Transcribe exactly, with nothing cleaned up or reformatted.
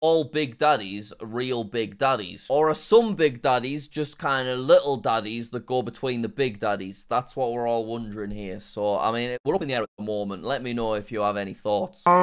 all Big Daddies real Big Daddies? Or are some Big Daddies just kind of little daddies that go between the Big Daddies? That's what we're all wondering here. So, I mean, we're up in the air at the moment. Let me know if you have any thoughts.